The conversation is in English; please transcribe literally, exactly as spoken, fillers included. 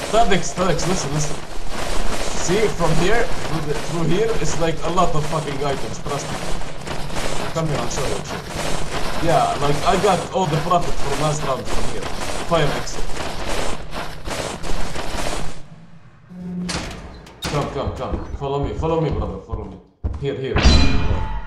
Tadix, Tadix, listen, listen. See, from here, through, the, through here, it's like a lot of fucking items, trust me. Come here, I'll show you, I'll show you. Yeah, like, I got all the profit from last round from here. Fire exit. Come, come, come. Follow me, follow me, brother, follow me. Here, here.